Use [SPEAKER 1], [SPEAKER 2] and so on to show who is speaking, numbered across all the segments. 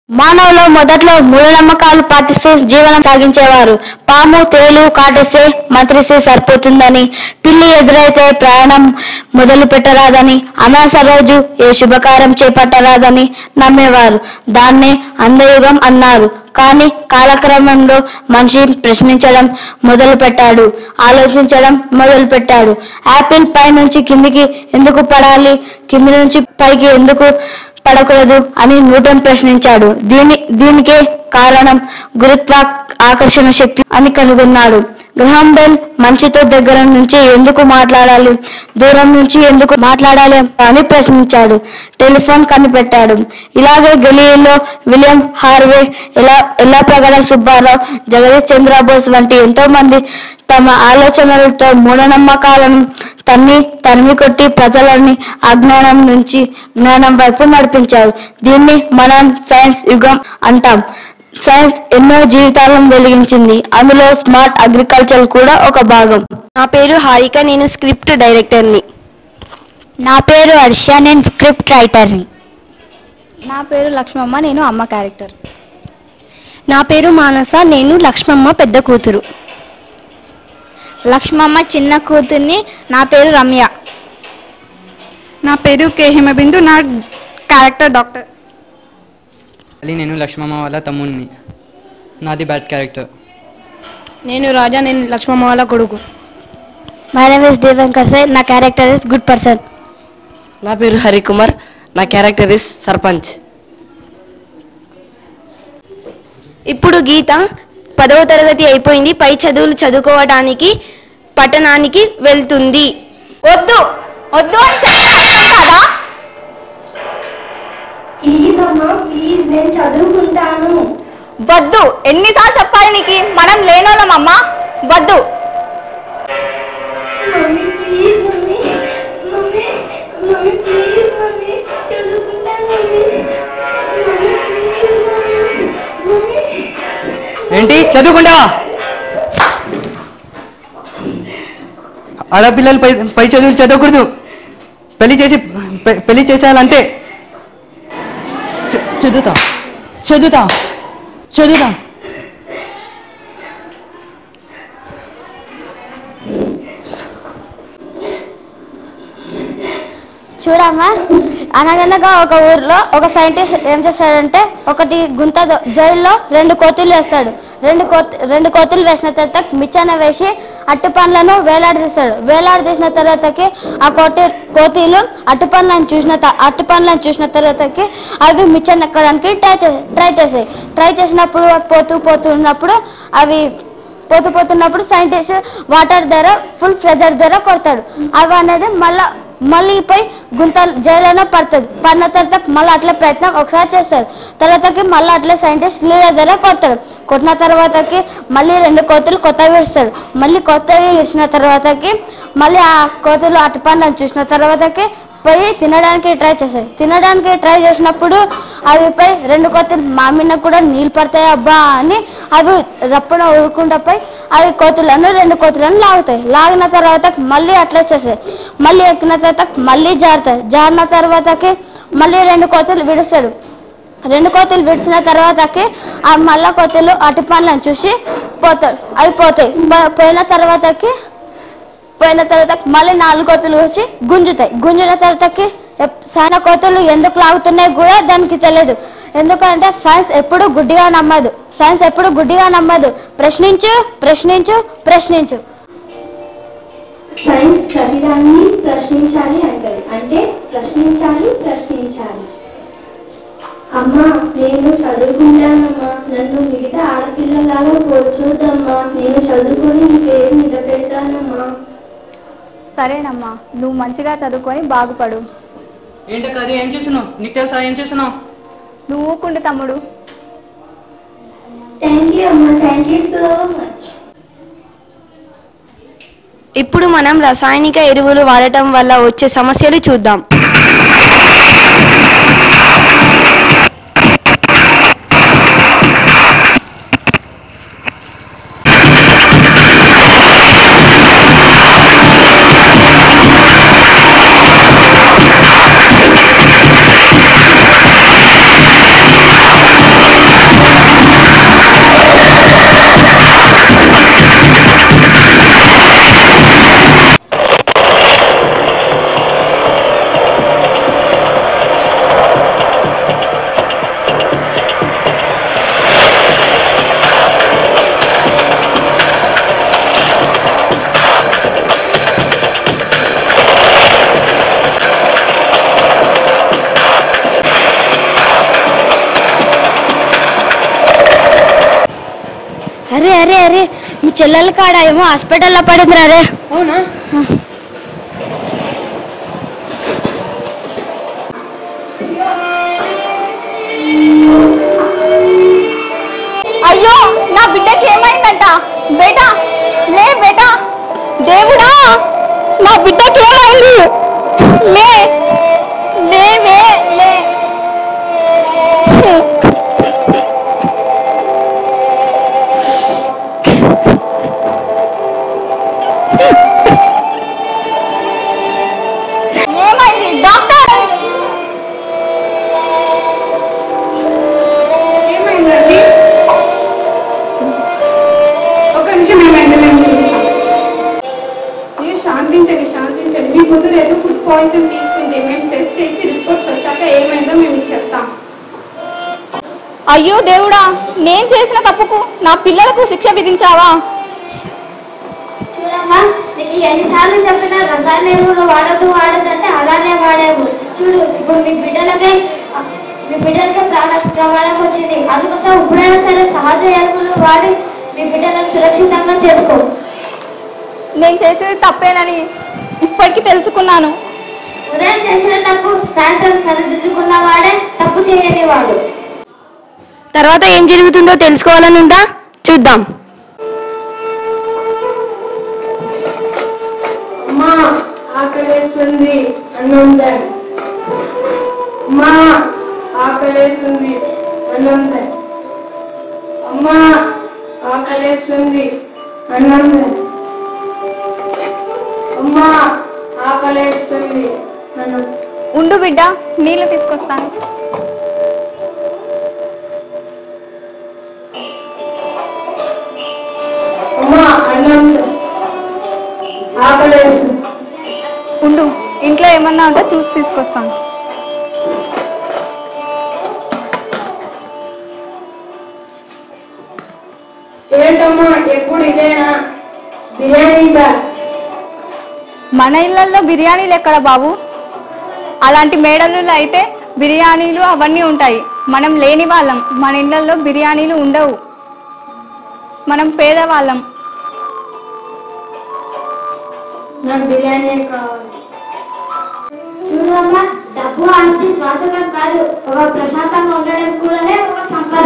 [SPEAKER 1] మానవులు మొదట్లో మూఢనమ్మకాలు పాటిస్తూ జీవనం సాగించేవారు. పాము తేలు కాటేస్తే మంత్రిస్తే సరిపోతుందని, పిల్లి ఎదురైతే ప్రయాణం మొదలు పెట్టరాదని, అమాస రోజు ఏ శుభకార్యం చేపట్టరాదని నమ్మేవారు. దాన్నే అంధయుగం అన్నారు. కానీ కాలక్రమంలో మనిషి ప్రశ్నించడం మొదలు పెట్టాడు, ఆలోచించడం మొదలు పెట్టాడు. యాపిల్ పై నుంచి కిందికి ఎందుకు పడాలి, కింది నుంచి పైకి ఎందుకు పడకూడదు అని న్యూటన్ ప్రశ్నించాడు. దీనికే కారణం గురుత్వ ఆకర్షణ శక్తి అని కనుగొన్నాడు. గ్రహాం బెల్ మనిషితో దగ్గర నుంచి ఎందుకు మాట్లాడాలి, దూరం నుంచి ఎందుకు మాట్లాడాలి అని ప్రశ్నించాడు. టెలిఫోన్ కనిపెట్టాడు. ఇలాగే Galileo, William Harvey, Yellapragada Subbarao, Jagadish Chandrabose వంటి ఎంతో మంది తమ ఆలోచనలతో మూఢనమ్మకాలను తరిమి కొట్టి ప్రజలని అజ్ఞానం నుంచి జ్ఞానం వైపు నడిపించారు. దీన్ని మనం సైన్స్ యుగం అంటాం. సైన్స్ ఎన్నో జీవితాలను వెలిగించింది. అందులో స్మార్ట్ అగ్రికల్చర్ కూడా ఒక భాగం.
[SPEAKER 2] నా పేరు హారిక, నేను స్క్రిప్ట్ డైరెక్టర్ని.
[SPEAKER 1] నా పేరు హర్ష, నేను స్క్రిప్ట్ రైటర్ని.
[SPEAKER 3] నా పేరు లక్ష్మమ్మ, నేను అమ్మ క్యారెక్టర్.
[SPEAKER 2] నా పేరు మానస, నేను లక్ష్మమ్మ పెద్ద కూతురు.
[SPEAKER 1] లక్ష్మమ్మ చిన్న కూతుర్ని. నా పేరు రమ్య.
[SPEAKER 3] నా పేరు కే హిమబిందు, నా క్యారెక్టర్ డాక్టర్.
[SPEAKER 4] నేను లక్ష్మమ్మ వాళ్ళ తమ్ముడిని, నాది బ్యాడ్ క్యారెక్టర్.
[SPEAKER 3] నేను రాజా, నేను లక్ష్మమ్మ వాళ్ళ కొడుకు.
[SPEAKER 1] My name is D Venkat sir, నా క్యారెక్టర్ ఇస్ గుడ్ పర్సన్.
[SPEAKER 5] నా పేరు హరికుమార్, నా క్యారెక్టర్ ఇస్ సర్పంచ్.
[SPEAKER 2] ఇప్పుడు గీత 10వ తరగతి అయిపోయింది. పై చదువులు చదువుకోవడానికి పట్టణానికి వెళ్తుంది.
[SPEAKER 3] వద్దు వద్దు కదా,
[SPEAKER 2] ప్లీజ్ నేను చదువుకుంటాను.
[SPEAKER 3] వద్దు. ఎన్నిసార్లు చెప్పాలి నీకు, మనం లేనోళ్ళమమ్మా. వద్దు.
[SPEAKER 4] ఏంటి చదువుకుంటావా? ఆడపిల్లలు పై చదువులు చదవకూడదు, పెళ్లి చేసేయాలంతే. చదువుతా చదువుతా చదువుతా
[SPEAKER 1] చూడమ్మా, అనగనగా ఒక ఊర్లో ఒక సైంటిస్ట్ ఏం చేస్తాడంటే, ఒకటి గుంత జైల్లో 2 కోతులు వేస్తాడు. రెండు కోతులు వేసిన తర్వాత మిచ్చాన వేసి అట్టు పండ్లను వేలాడదీస్తాడు. వేలాడదీసిన తర్వాతకి ఆ కోతులు అట్టు పండ్లను చూసిన తర్వాతకి అవి మిచ్చాన ఎక్కడానికి ట్రై చేసినప్పుడు పోతున్నప్పుడు సైంటిస్ట్ వాటర్ ద్వారా ఫుల్ ప్రెజర్ ద్వారా కొడతాడు. అవి అనేది మళ్ళీ పోయి జైల్లోనే పడిన తర్వాత మళ్ళీ అట్లే ప్రయత్నం ఒకసారి చేస్తారు. తర్వాతకి మళ్ళీ అట్లే సైంటిస్ట్ నీళ్ళ ద్వారా కొట్టిన తర్వాతకి మళ్ళీ 2 కోతులు కొత్తవి ఇస్తాడు. మళ్ళీ కొత్తవి ఇచ్చిన తర్వాతకి మళ్ళీ ఆ కోతులు అటు పండ్లను చూసిన తర్వాతకి పోయి తినడానికి ట్రై చేసినప్పుడు అవి పోయి 2 కోతులు మామిన కూడా నీళ్ళు పడతాయి అబ్బా అని అవి రప్పున ఊరుకుంటా పోయి అవి 2 కోతులను లాగిన తర్వాత మళ్ళీ అట్లా చేస్తాయి. మళ్ళీ ఎక్కిన తర్వాత మళ్ళీ జారిన తర్వాతకి మళ్ళీ 2 కోతులు విడుస్తాడు. 2 కోతులు విడిచిన తర్వాతకి ఆ మళ్ళా కోతులు అటు పండ్లను చూసి అవి పోతాయి. పోయిన తర్వాత మళ్ళీ 4 కోతులు వచ్చి గుంజిన తర్వాతకి సైన కోతులు ఎందుకు లాగుతున్నాయి కూడా దానికి తెలియదు. ఎందుకంటే సైన్స్ ఎప్పుడు గుడ్డిగా నమ్మదు. ప్రశ్నించు.
[SPEAKER 2] సైన్స్ శరీరాన్ని ప్రశ్నించాలి అంటది, అంటే ప్రశ్నించాలి. అమ్మా నేను చదువుకుంటానమ్మా, నన్ను మిగతా ఆడపిల్లలాగా పోల్చొద్దమ్మా, నేను చదువుకొని నీ పేరు నిలబెడతానమ్మా.
[SPEAKER 3] సరేనమ్మా, నువ్వు మంచిగా చదువుకొని బాగుపడు.
[SPEAKER 4] ఏంటో అది ఏం చేస్తున్నావు, నీకు తెలుసా ఏం చేస్తున్నావు?
[SPEAKER 3] నువ్వు ఊకుండు తమ్ముడు.
[SPEAKER 2] థ్యాంక్ యూ అమ్మా, థ్యాంక్ యూ సో మచ్. ఇప్పుడు మనం రసాయనిక ఎరువులు వాడటం వల్ల వచ్చే సమస్యలు చూద్దాం.
[SPEAKER 1] అరే అరే అరే మీ చెల్లెల కాడ ఏమో హాస్పిటల్లో పడిందిరా అరే.
[SPEAKER 4] అవునా?
[SPEAKER 3] అయ్యో నా బిడ్డకి ఏమైందంట? బేటా లే బేటా. దేవుడా నా బిడ్డకి ఏమైంది? లే లేవే లే. ఏమైంది డాక్టర్?
[SPEAKER 6] ఏమైందండి? ఒక నిమిషం ఏమైంది? శాంతించండి శాంతించండి. మీ కూతురు ఏదో ఫుడ్ పాయిజన్ తీసుకుంది. మేము టెస్ట్ చేసి రిపోర్ట్స్ వచ్చాక ఏమైందో మేము మీకు చెప్తాం.
[SPEAKER 3] అయ్యో దేవుడా, నేను చేసిన తప్పుకు నా పిల్లలకు శిక్ష విధించావా?
[SPEAKER 1] చూడమ్మా, నీకు ఎన్నిసార్లు చెప్పినా రసాయన ఎరువులు వాడద్దు అంటే అలానే వాడావు. చూడు ఇప్పుడు మీ బిడ్డలకే ప్రమాదం వచ్చింది. అందుకోసం ఇప్పుడైనా సరే సహజ ఎరువులు వాడి మీ బిడ్డలను సురక్షితంగా చేసుకో.
[SPEAKER 3] నేను చేసేది తప్పేనని ఇప్పటికీ తెలుసుకున్నాను.
[SPEAKER 1] ఉదయం చేసిన తప్పు సాయంత్రం సరిదిద్దుకున్న వాడే తప్పు చేయని వాడు.
[SPEAKER 2] తర్వాత ఏం జరుగుతుందో తెలుసుకోవాలని ఉందా? చూద్దాం.
[SPEAKER 6] అమ్మా ఆకలేస్తుంది అన్నం తే. అమ్మా ఆకలేస్తుంది అన్నం తే. అమ్మా ఆకలేస్తుంది అన్నం తే. అమ్మా ఆకలేస్తుంది అన్నం.
[SPEAKER 3] ఉండు బిడ్డ, నీళ్లు తీసుకొస్తాను.
[SPEAKER 6] అమ్మా అన్నం తే. ఆకలేస్తుంది.
[SPEAKER 3] ఉండు, ఇంట్లో ఏమన్నా ఉంటే చూసి తీసుకొస్తాను.
[SPEAKER 6] ఏంటమ్మా ఎప్పుడు ఇదేనా? బిర్యానీ
[SPEAKER 3] మన ఇళ్లలో బిర్యానీలు ఎక్కడ బాబు? అలాంటి మేడలలో అయితే బిర్యానీలు అవన్నీ ఉంటాయి. మనం లేని వాళ్ళం, మన ఇళ్లలో బిర్యానీలు ఉండవు. మనం పేదవాళ్ళం.
[SPEAKER 6] నాకు బిర్యానీ కావాలి.
[SPEAKER 1] చూడమ్మా, డబ్బు అనేది స్వాతంత్రం కాదు, ఒక ప్రశాంతంగా ఉండడం కూడానే ఒక సంపద.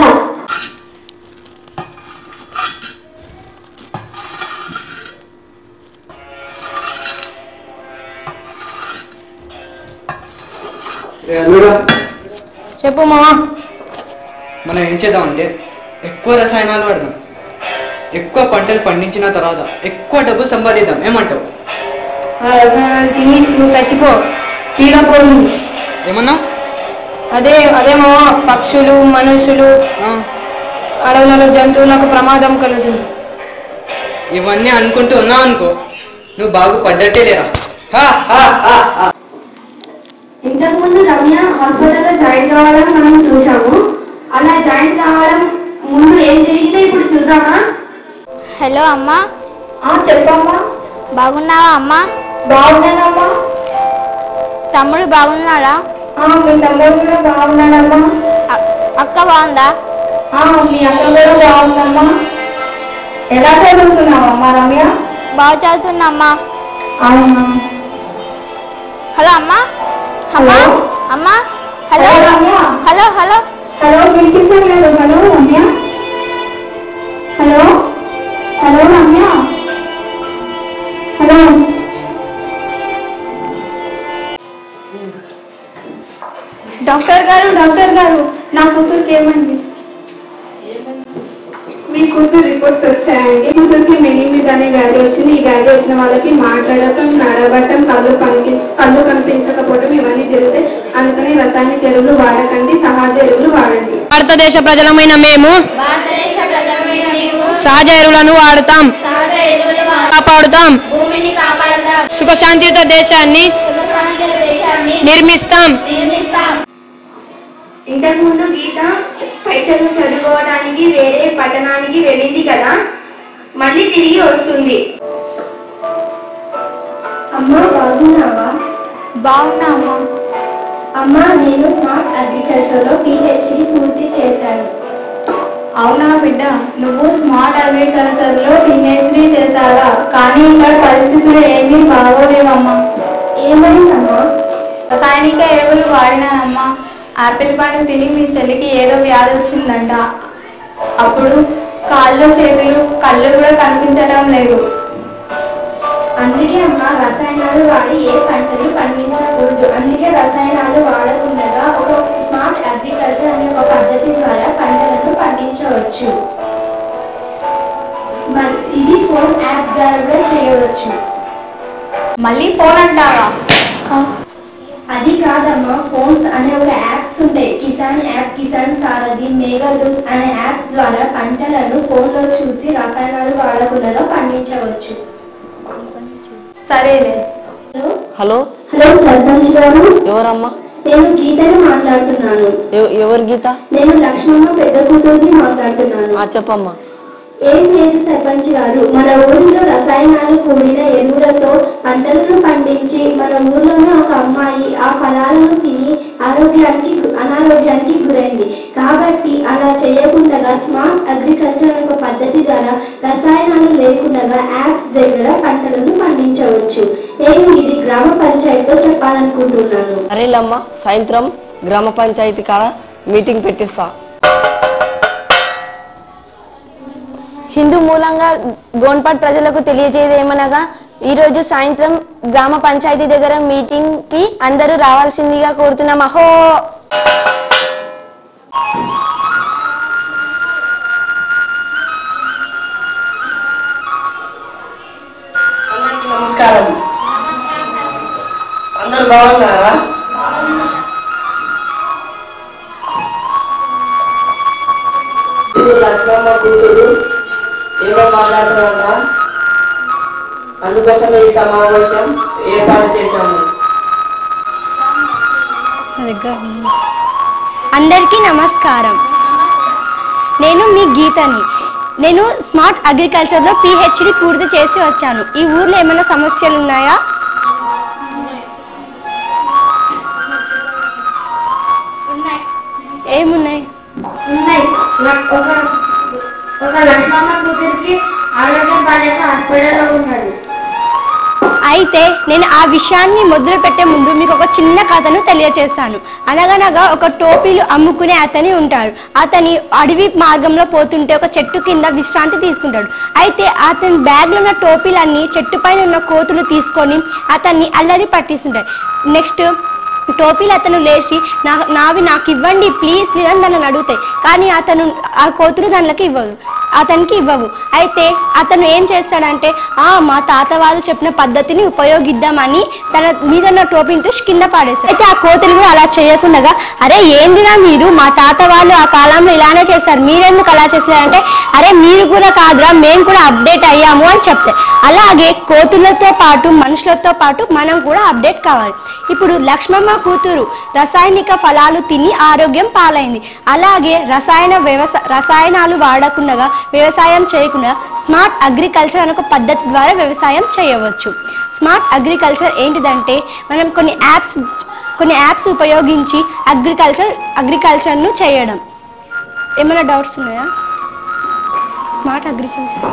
[SPEAKER 2] చెప్పు మామా.
[SPEAKER 4] మనం ఏం చేద్దామంటే ఎక్కువ రసాయనాలు వాడదాం, ఎక్కువ పంటలు పండించిన తర్వాత ఎక్కువ డబ్బులు సంపాదిద్దాం. ఏమంటావు?
[SPEAKER 2] ఆ రసాయనాలు తిని నువ్వు చచ్చిపో, పీడపోదు.
[SPEAKER 4] ఏమన్నా?
[SPEAKER 2] అదే మామా, పక్షులు మనుషులు అడవులలో జంతువులకు ప్రమాదం కలుగుతుంది.
[SPEAKER 4] ఇవన్నీ అనుకుంటూ ఉన్నావు అనుకో, నువ్వు బాగుపడ్డట్టే లేరా.
[SPEAKER 6] ఇంతకుముందు రమ్య హాస్పిటల్లో జాయిన్ కావాలని మనం చూసాము. అలా జాయిన్ కావడం ముందు ఏం జరిగిందో ఇప్పుడు చూద్దామా?
[SPEAKER 1] హలో అమ్మా.
[SPEAKER 6] చెప్పమ్మా.
[SPEAKER 1] బాగున్నావా అమ్మా?
[SPEAKER 6] బాగున్నానమ్మా.
[SPEAKER 1] తమ్ముడు బాగున్నాడా?
[SPEAKER 6] మీ తమ్ముడు కూడా బాగున్నాడమ్మా.
[SPEAKER 1] అక్క బాగుందా?
[SPEAKER 6] మీ అక్క కూడా బాగుందమ్మా. ఎలా చదువుతున్నావమ్మా రమ్య?
[SPEAKER 1] బాగా చదువుతున్నా.
[SPEAKER 6] అవునా?
[SPEAKER 1] హలో అమ్మా.
[SPEAKER 6] హలో
[SPEAKER 1] అమ్మా. Hello
[SPEAKER 6] Ramya.
[SPEAKER 1] Hello hello
[SPEAKER 6] hello వినిపించట్లేదు. Hello Ramya. Hello hello Ramya. Hello. Doctor గారు నా కూతురికి ఏమండి? మీ కూతురు రిపోర్ట్స్ వచ్చాయండి. కూతురికి మెనిమిడ్ అనే వ్యాధి వచ్చింది. ఈ వ్యాధి వచ్చిన వాళ్ళకి మాట్లాడటం, నడవటం, కళ్ళు కనిపించకపోవడం ఇవన్నీ జరుగుతాయి. అందుకని రసాయనిక ఎరువులు వాడకండి, సహజ ఎరువులు వాడండి.
[SPEAKER 2] భారతదేశ ప్రజలమైన మేము సహజ ఎరువులను వాడుతాం, కాపాడుతాం, సుఖశాంతియుత దేశాన్ని నిర్మిస్తాం.
[SPEAKER 6] ఇంతకుముందు గీత పై చదువు చదువుకోవడానికి వేరే పట్టణానికి వెళ్ళింది కదా, మళ్ళీ తిరిగి వస్తుంది. అమ్మా బాగున్నావా?
[SPEAKER 3] బాగున్నామా?
[SPEAKER 6] అమ్మా నేను స్మార్ట్ అగ్రికల్చర్లో PhD పూర్తి చేశాను.
[SPEAKER 3] అవునా బిడ్డ, నువ్వు స్మార్ట్ అగ్రికల్చర్లో PhD చేశావా? కానీ ఇక్కడ పరిస్థితులు ఏమీ బాగోలేవమ్మా. ఏమైందమ్మా? రసాయనిక ఎరువులు వాడినానమ్మా. యాపిల్ పండు తిని మీ చెల్లికి ఏదో వ్యాధి వచ్చిందంట. అప్పుడు కాళ్ళు చేతులు కళ్ళు కూడా కనిపించడం లేదు.
[SPEAKER 7] అందుకే అమ్మ రసాయనాలు వాడి ఏ పంటలు పండించకూడదు. అందుకే రసాయనాలు వాడకుండా ఒక స్మార్ట్ అగ్రికల్చర్ అనే ఒక పద్ధతి ద్వారా పంటలను పండించవచ్చు. ఇది ఫోన్ యాప్ ద్వారా కూడా చేయవచ్చు.
[SPEAKER 3] మళ్ళీ ఫోన్ అంటావా?
[SPEAKER 7] అది కాదమ్మా, ఫోన్స్ అనే ఒక యాప్స్ ఉంటాయి. కిసాన్ యాప్, కిసాన్ సారథి, మేఘదూత్ అనే యాప్స్ ద్వారా పంటలను ఫోన్లో చూసి రసాయనాలు వాడకుండా పండించవచ్చు.
[SPEAKER 3] సరేలే.
[SPEAKER 5] హలో
[SPEAKER 6] హలో సర్పంచ్ గారు,
[SPEAKER 5] ఎవరమ్మా?
[SPEAKER 6] నేను గీతని మాట్లాడుతున్నాను.
[SPEAKER 5] ఎవరు గీత?
[SPEAKER 6] నేను లక్ష్మమ్మ పెద్ద కూతురిని మాట్లాడుతున్నాను.
[SPEAKER 5] చెప్పమ్మా.
[SPEAKER 6] ఏం లేదు సర్పంచ్ గారు, మన ఊరిలో రసాయనాలు కూడిన ఎరువులతో పంటలను పండించి మన ఊర్లోనే ఒక అమ్మాయి ఆ ఫలాలను తిని అనారోగ్యానికి గురైంది. కాబట్టి అలా చేయకుండా స్మార్ట్ అగ్రికల్చర్ ఒక పద్ధతి ద్వారా రసాయనాలు లేకుండా యాప్స్ దగ్గర పంటలను పండించవచ్చు. నేను ఇది గ్రామ పంచాయతీతో చెప్పాలనుకుంటున్నాను.
[SPEAKER 5] సరేలమ్మా, సాయంత్రం గ్రామ పంచాయతీ కాడ మీటింగ్ పెట్టిస్తా.
[SPEAKER 2] హిందూ మూలంగా గోన్పాట్ ప్రజలకు తెలియజేయదేమనగా ఈరోజు సాయంత్రం గ్రామ పంచాయతీ దగ్గర మీటింగ్కి అందరూ రావాల్సిందిగా కోరుతున్నాం. అహో!
[SPEAKER 5] నమస్కారం. అందరూ బాగున్నారా? లక్ష్మమ్మ కూతురు ఏమో మాట్లాడుతున్నా, అందుకోసం ఈ సమావేశం ఏర్పాటు చేశాము.
[SPEAKER 1] అందరికీ నమస్కారం. నేను మీ గీతని. నేను స్మార్ట్ అగ్రికల్చర్లో PhD పూర్తి చేసి వచ్చాను. ఈ ఊర్లో ఏమైనా సమస్యలు ఉన్నాయా? ఏమున్నాయి?
[SPEAKER 7] ఒక లక్ష్మమ్మ కూతురికి ఆరోగ్యం బాధ్యత హాస్పిటల్లో ఉన్నది.
[SPEAKER 1] అయితే నేను ఆ విషయాన్ని మొదలు పెట్టే ముందు మీకు ఒక చిన్న కథను తెలియజేస్తాను. అనగనగా ఒక టోపీలు అమ్ముకునే అతని ఉంటాడు. అతని అడవి మార్గంలో పోతుంటే ఒక చెట్టు కింద విశ్రాంతి తీసుకుంటాడు. అయితే అతని బ్యాగ్లో ఉన్న టోపీలన్నీ చెట్టు పైన ఉన్న కోతులు తీసుకొని అతన్ని అల్లరి పట్టిస్తుంటాయి. నెక్స్ట్ టోపీలు అతను లేచి నావి నాకు ఇవ్వండి ప్లీజ్ ప్లీజ్ అని దాన్ని అడుగుతాయి. కానీ ఆ కోతులు అతనికి ఇవ్వవు. అయితే అతను ఏం చేస్తాడంటే మా తాత వాళ్ళు చెప్పిన పద్ధతిని ఉపయోగిద్దామని తన మీద ఉన్న టోపీని కింద పాడేస్తాడు. అయితే ఆ కోతులు కూడా అలా చేయకుండా అరే ఏందినా మీరు, మా తాత వాళ్ళు ఆ కాలంలో ఇలానే చేశారు, మీరెందుకు అలా చేస్తారంటే అరే మీరు కూడా కాదురా, మేము కూడా అప్డేట్ అయ్యాము అని చెప్తాయి. అలాగే కోతులతో పాటు మనుషులతో పాటు మనం కూడా అప్డేట్ కావాలి. ఇప్పుడు లక్ష్మమ్మ కూతురు రసాయనిక ఫలాలు తిని ఆరోగ్యం పాలైంది. అలాగే రసాయనాలు వాడకుండా వ్యవసాయం చేయకుండా స్మార్ట్ అగ్రికల్చర్ అనే ఒక పద్ధతి ద్వారా వ్యవసాయం చేయవచ్చు. స్మార్ట్ అగ్రికల్చర్ ఏంటిదంటే మనం కొన్ని యాప్స్ ఉపయోగించి అగ్రికల్చర్ను చేయడం. ఏమైనా డౌట్స్ ఉన్నాయా? స్మార్ట్ అగ్రికల్చర్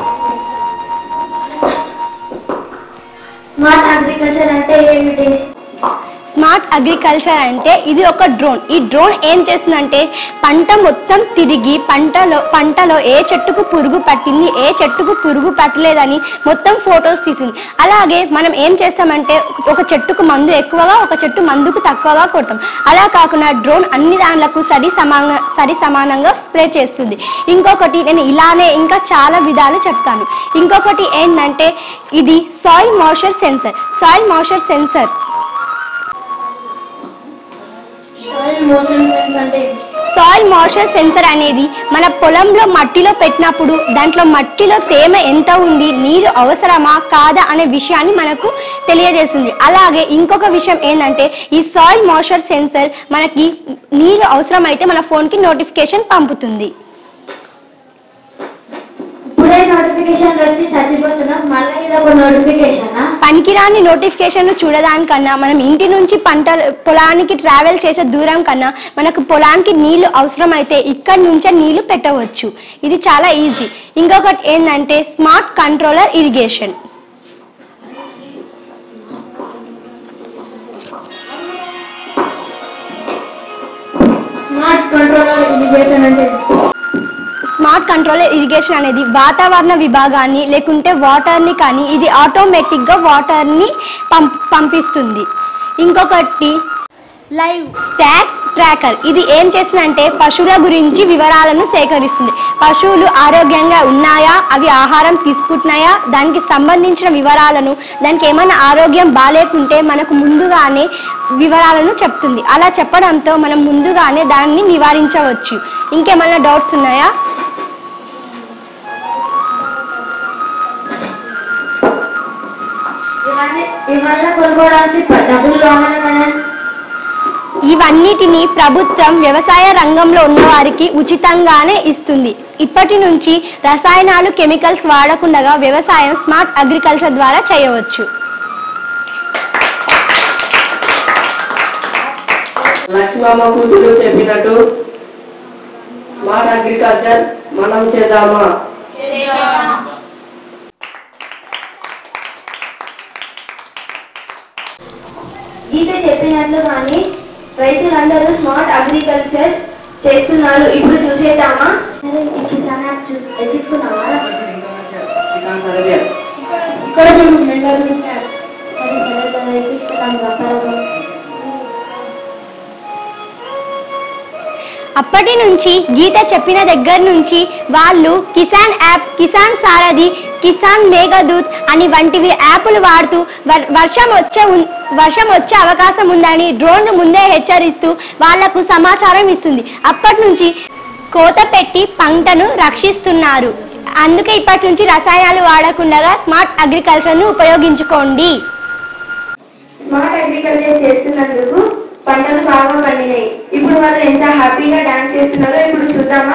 [SPEAKER 7] అంటే ఏమిటి?
[SPEAKER 1] స్మార్ట్ అగ్రికల్చర్ అంటే ఇది ఒక డ్రోన్. ఈ డ్రోన్ ఏం చేస్తుందంటే పంట మొత్తం తిరిగి పంటలో ఏ చెట్టుకు పురుగు పట్టింది, ఏ చెట్టుకు పురుగు పట్టలేదని మొత్తం ఫొటోస్ తీసింది. అలాగే మనం ఏం చేస్తామంటే ఒక చెట్టుకు మందు ఎక్కువగా, ఒక చెట్టు మందుకు తక్కువగా కొట్టాం. అలా కాకుండా డ్రోన్ అన్ని దానిలకు సరి సమానంగా స్ప్రే చేస్తుంది. ఇంకొకటి నేను ఇలానే ఇంకా చాలా విధాలు చెప్తాను. ఇంకొకటి ఏంటంటే ఇది soil moisture sensor. Soil moisture sensor అనేది మన పొలంలో మట్టిలో పెట్టినప్పుడు దాంట్లో మట్టిలో తేమ ఎంత ఉంది, నీరు అవసరమా కాదా అనే విషయాన్ని మనకు తెలియజేస్తుంది. అలాగే ఇంకొక విషయం ఏంటంటే ఈ సాయిల్ మాయిశ్చర్ సెన్సర్ మనకి నీరు అవసరమైతే మన ఫోన్కి నోటిఫికేషన్ పంపుతుంది.
[SPEAKER 7] ఇప్పుడే నోటిఫికేషన్
[SPEAKER 1] నోటిఫికేషన్లు వచ్చి చచ్చిపోతున్నాం, మళ్ళీ ఇది ఒక నోటిఫికేషనా?
[SPEAKER 2] పనికిరాని నోటిఫికేషన్ చూడడానికన్నా మనం ఇంటి నుంచి పొలానికి ట్రావెల్ చేసే దూరం కన్నా మనకు పొలానికి నీళ్లు అవసరమైతే ఇక్కడి నుంచే నీళ్లు పెట్టవచ్చు. ఇది చాలా ఈజీ. ఇంకొకటి ఏంటంటే smart controller irrigation. Smart controller irrigation అనేది వాతావరణ విభాగాన్ని లేకుంటే వాటర్ని కానీ ఇది ఆటోమేటిక్గా వాటర్ని పంపిస్తుంది. ఇంకొకటి లైవ్ స్టాక్ ట్రాకర్. ఇది ఏం చేస్తుందంటే పశువుల గురించి వివరాలను సేకరిస్తుంది. పశువులు ఆరోగ్యంగా ఉన్నాయా, అవి ఆహారం తీసుకుంటున్నాయా, దానికి సంబంధించిన వివరాలను, దానికి ఏమైనా ఆరోగ్యం బాగాలేకుంటే మనకు ముందుగానే వివరాలను చెప్తుంది. అలా చెప్పడంతో మనం ముందుగానే దాన్ని నివారించవచ్చు. ఇంకేమైనా డౌట్స్ ఉన్నాయా? ఇవన్నిటిని ప్రభుత్వం వ్యవసాయ రంగంలో ఉన్న వారికి ఉచితంగానే ఇస్తుంది. ఇప్పటి నుంచి రసాయనాలు కెమికల్స్ వాడకుండా వ్యవసాయం స్మార్ట్ అగ్రికల్చర్ ద్వారా చేయవచ్చు.
[SPEAKER 5] లక్ష్మమ్మ కూతురు చెప్పినట్టు స్మార్ట్ అగ్రికల్చర్ మనం చేద్దామా?
[SPEAKER 7] గీత చెప్పినట్లుగానే రైతులందరూ స్మార్ట్ అగ్రికల్చర్ చేస్తున్నారు. ఇప్పుడు చూసేద్దామా?
[SPEAKER 2] అప్పటి నుంచి గీత చెప్పిన దగ్గర నుంచి వాళ్ళు కిసాన్ యాప్, కిసాన్ సారథి, కిసాన్ మేఘదూత్ అని వంటివి యాప్లు వాడుతూ వర్షం వచ్చే అవకాశం ఉందని డ్రోన్ ముందే హెచ్చరిస్తూ వాళ్లకు సమాచారం ఇస్తుంది. అప్పటి నుంచి కోత పెట్టి పంటను రక్షిస్తున్నారు. అందుకే ఇప్పటి నుంచి రసాయనాలు వాడకుండా స్మార్ట్ అగ్రికల్చర్ను ఉపయోగించుకోండి.
[SPEAKER 7] స్మార్ట్ అగ్రికల్చర్ చేస్తున్నందుకు పంటలు బాగా పండినాయి. ఇప్పుడు వాళ్ళు ఎంత హ్యాపీగా డాన్స్ చేస్తున్నారో ఇప్పుడు చూద్దామా?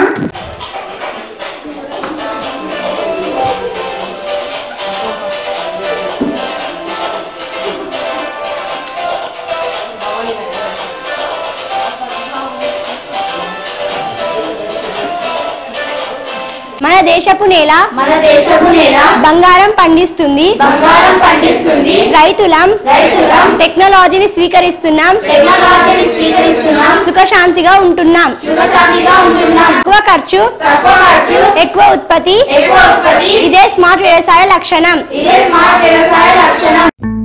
[SPEAKER 2] మన దేశపు నేల బంగారం పండిస్తుంది. రైతులం టెక్నాలజీని స్వీకరిస్తున్నాం. సుఖశాంతిగా ఉంటున్నాం. తక్కువ ఖర్చు, ఎక్కువ ఉత్పత్తి. ఇదే స్మార్ట్ వ్యవసాయ లక్షణం.